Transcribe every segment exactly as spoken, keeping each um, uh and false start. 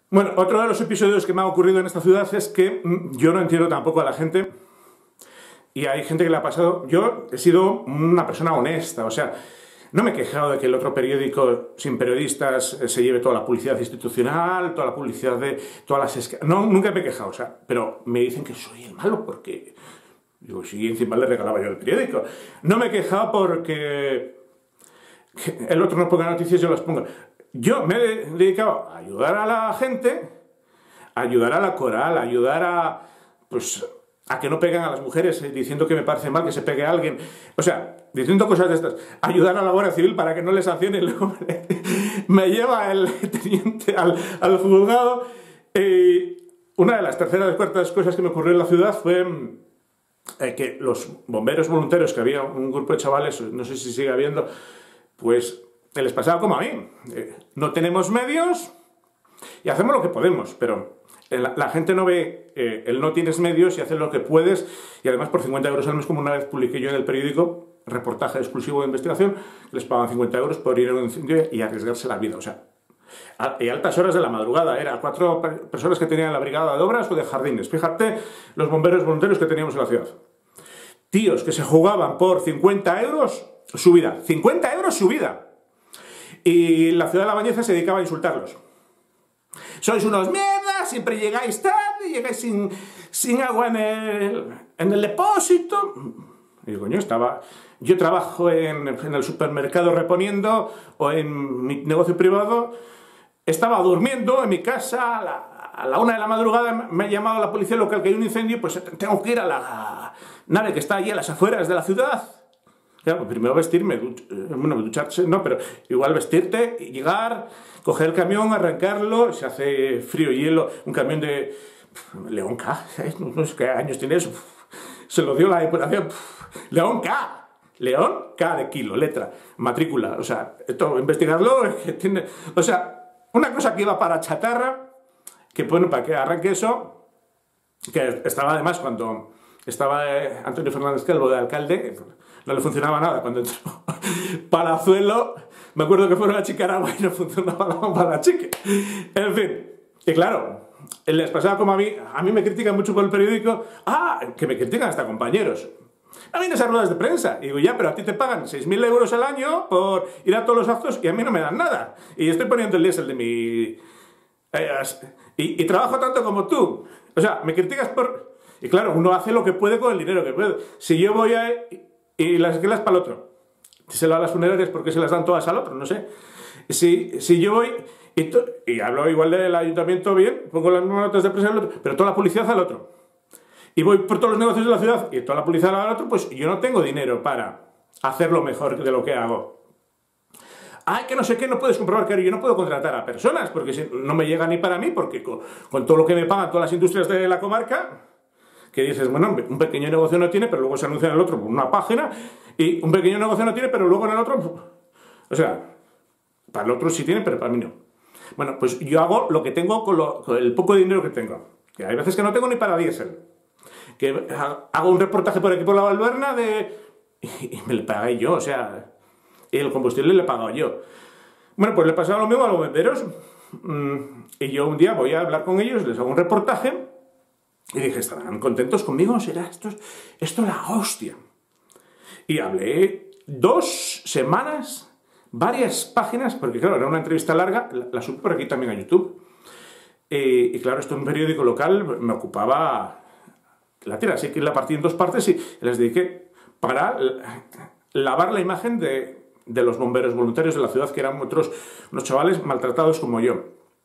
Bueno, otro de los episodios que me ha ocurrido en esta ciudad es que yo no entiendo tampoco a la gente, y hay gente que le ha pasado. Yo he sido una persona honesta, o sea, no me he quejado de que el otro periódico sin periodistas se lleve toda la publicidad institucional, toda la publicidad de todas las... No, nunca me he quejado, o sea, pero me dicen que soy el malo porque... Digo, sí, encima le regalaba yo el periódico. No me he quejado porque el otro no ponga noticias, yo las pongo. Yo me he dedicado a ayudar a la gente, a ayudar a la coral, a ayudar a... pues... a que no peguen a las mujeres diciendo que me parece mal que se pegue a alguien. O sea, diciendo cosas de estas. Ayudar a la Guardia Civil para que no les sancionen. Luego me lleva el teniente al, al juzgado. Y una de las terceras y cuartas cosas que me ocurrió en la ciudad fue eh, que los bomberos voluntarios, que había un grupo de chavales, no sé si sigue habiendo, pues les pasaba como a mí. Eh, no tenemos medios y hacemos lo que podemos, pero... La, la gente no ve eh, el no tienes medios y haces lo que puedes, y además por cincuenta euros al mes, como una vez publiqué yo en el periódico, reportaje exclusivo de investigación, les pagan cincuenta euros por ir a un incendio y arriesgarse la vida. O sea, a, y altas horas de la madrugada, era cuatro personas que tenían la brigada de obras o de jardines. Fíjate los bomberos voluntarios que teníamos en la ciudad. Tíos que se jugaban por cincuenta euros su vida. cincuenta euros su vida. Y la ciudad de La Bañeza se dedicaba a insultarlos. Sois unos mierdas, siempre llegáis tarde, llegáis sin, sin agua en el, en el depósito. Y digo, coño, estaba... Yo trabajo en, en el supermercado reponiendo, o en mi negocio privado, estaba durmiendo en mi casa, a la, a la una de la madrugada me ha llamado la policía local que hay un incendio, pues tengo que ir a la nave que está allí a las afueras de la ciudad. Claro, pues primero vestirme, duch, bueno, ducharse, no, pero igual vestirte, llegar, coger el camión, arrancarlo, se hace frío y hielo, un camión de León K, ¿sabes? No, no sé qué años tiene eso, se lo dio la Diputación, León K, León K de kilo, letra, matrícula, o sea, esto, investigarlo, tiene, o sea, una cosa que iba para chatarra, que bueno, para que arranque eso, que estaba además cuando estaba Antonio Fernández Calvo de alcalde, no le funcionaba nada cuando entró Palazuelo. Me acuerdo que fueron a Chicaragua y no funcionaba la bomba de la chique. En fin, y claro, les pasaba como a mí. A mí me critican mucho por el periódico. Ah, que me critican hasta compañeros. A mí en esas ruedas de prensa. Y digo, ya, pero a ti te pagan seis mil euros al año por ir a todos los actos y a mí no me dan nada. Y estoy poniendo el diésel de mi... Y, y trabajo tanto como tú. O sea, me criticas por... Y claro, uno hace lo que puede con el dinero que puede. Si yo voy a... y las esquelas para el otro. Si se las dan las funerarias, ¿por qué se las dan todas al otro? No sé. Si, si yo voy y, y hablo igual del ayuntamiento bien, pongo las mismas notas de prensa al otro, pero toda la publicidad al otro. Y voy por todos los negocios de la ciudad y toda la publicidad al otro, pues yo no tengo dinero para hacerlo mejor de lo que hago. Ay, que no sé qué, no puedes comprobar que yo no puedo contratar a personas, porque si, no me llega ni para mí, porque con, con todo lo que me pagan todas las industrias de la comarca... que dices, bueno, un pequeño negocio no tiene, pero luego se anuncia en el otro por una página, y un pequeño negocio no tiene, pero luego en el otro... O sea, para el otro sí tiene, pero para mí no. Bueno, pues yo hago lo que tengo con, lo, con el poco dinero que tengo. Que hay veces que no tengo ni para diésel. Que hago un reportaje por aquí por la Valverna de... y me le pagué yo, o sea... y el combustible le he pagado yo. Bueno, pues le pasaba lo mismo a los bomberos. Y yo un día voy a hablar con ellos, les hago un reportaje... y dije, ¿estarán contentos conmigo? ¿Será esto, esto la hostia? Y hablé dos semanas, varias páginas, porque claro, era una entrevista larga, la, la subí por aquí también a YouTube. Eh, y claro, esto en un periódico local me ocupaba la tira, así que la partí en dos partes y les dediqué para lavar la imagen de, de los bomberos voluntarios de la ciudad, que eran otros, unos chavales maltratados como yo.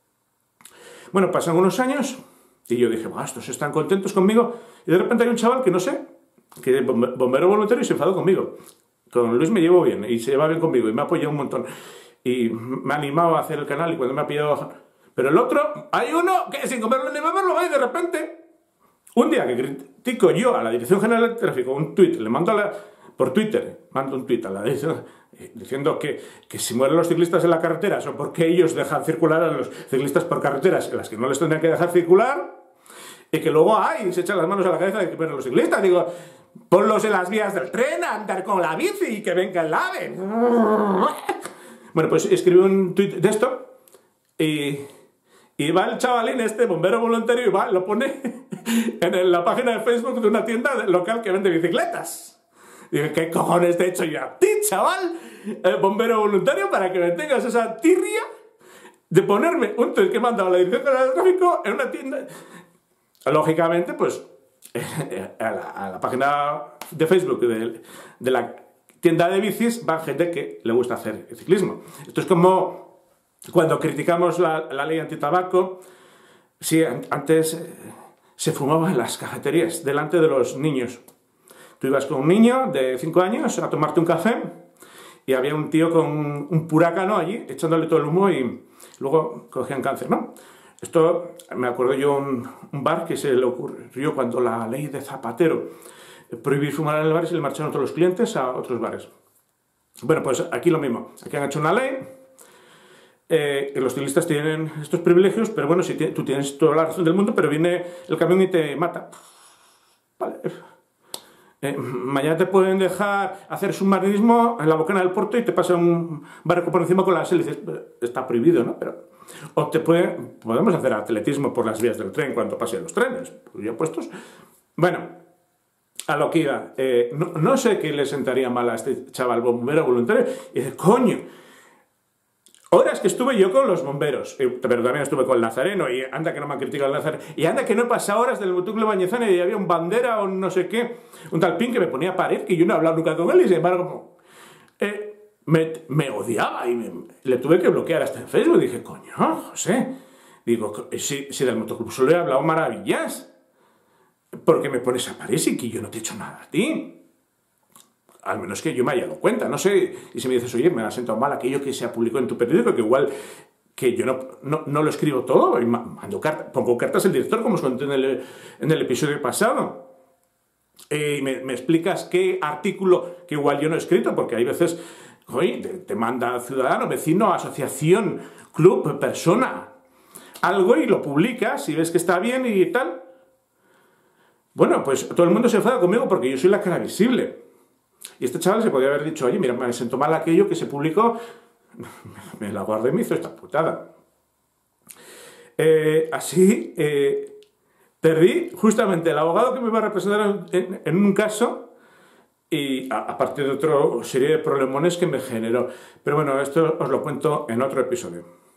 Bueno, pasan unos años... y yo dije, bueno, estos están contentos conmigo. Y de repente hay un chaval que no sé, que es bombero voluntario y se enfadó conmigo. Con Luis me llevo bien y se lleva bien conmigo y me ha apoyado un montón. Y me ha animado a hacer el canal y cuando me ha pillado... Pero el otro, hay uno que sin comerlo ni beberlo va y de repente... Un día que critico yo a la Dirección General de Tráfico un tuit, le mando a la... por Twitter, mando un tuit a la dirección diciendo que, que si mueren los ciclistas en la carretera son porque ellos dejan circular a los ciclistas por carreteras en las que no les tendrían que dejar circular, y que luego ay, se echan las manos a la cabeza de que mueren los ciclistas. Digo, ponlos en las vías del tren a andar con la bici y que venga el ave. Bueno, pues escribí un tuit de esto y, Y va el chavalín este, bombero voluntario, y va, lo pone en la página de Facebook de una tienda local que vende bicicletas. Digo, ¿qué cojones te he hecho yo a ti, chaval? Eh, bombero voluntario, para que me tengas esa tirria de ponerme un tuit que he mandado a la dirección de tráfico en una tienda. Lógicamente, pues, a la, a la página de Facebook de, de la tienda de bicis va gente que le gusta hacer ciclismo. Esto es como cuando criticamos la, la ley antitabaco. Sí, antes eh, se fumaba en las cafeterías, delante de los niños. Tú ibas con un niño de cinco años a tomarte un café y había un tío con un purácano allí echándole todo el humo y luego cogían cáncer, ¿no? Esto, me acuerdo yo, un, un bar que se le ocurrió cuando la ley de Zapatero prohibió fumar en el bar y se le marcharon todos los clientes a otros bares. Bueno, pues aquí lo mismo. Aquí han hecho una ley, eh, que los ciclistas tienen estos privilegios, pero bueno, si tú tienes toda la razón del mundo, pero viene el camión y te mata. Vale. Eh, mañana te pueden dejar hacer submarinismo en la bocana del puerto y te pasa un barco por encima con las hélices. Está prohibido, ¿no? Pero, o te puede, podemos hacer atletismo por las vías del tren cuando pasen los trenes, ya puestos. Bueno, a lo que iba. Eh, no, no sé qué le sentaría mal a este chaval bombero voluntario. Y dice, coño, horas que estuve yo con los bomberos, pero también estuve con el Nazareno, y anda que no me han criticado el Nazareno, y anda que no he pasado horas del Motucle Bañezana y había un bandera o no sé qué, un tal pin que me ponía a parir, que yo no he hablado nunca con él, y sin embargo eh, me, me odiaba y me, le tuve que bloquear hasta en Facebook. Dije, coño, José, digo, si, si del motoclub solo he hablado maravillas, ¿por qué me pones a parir si que yo no te he hecho nada a ti? Al menos que yo me haya dado cuenta, no sé, y si me dices, oye, me ha sentado mal aquello que se publicó en tu periódico, que igual que yo no, no, no lo escribo todo, y mando cartas, pongo cartas al director, como os conté en el, en el episodio pasado, eh, y me, me explicas qué artículo que igual yo no he escrito, porque hay veces, oye, te, te manda ciudadano, vecino, asociación, club, persona, algo y lo publicas y ves que está bien y tal. Bueno, pues todo el mundo se enfada conmigo porque yo soy la cara visible. Y este chaval se podría haber dicho, oye, mira, me siento mal aquello que se publicó, me la guardé y me hizo esta putada. Eh, así, eh, perdí justamente el abogado que me iba a representar en, en un caso, y a, a partir de otra serie de problemones que me generó. Pero bueno, esto os lo cuento en otro episodio.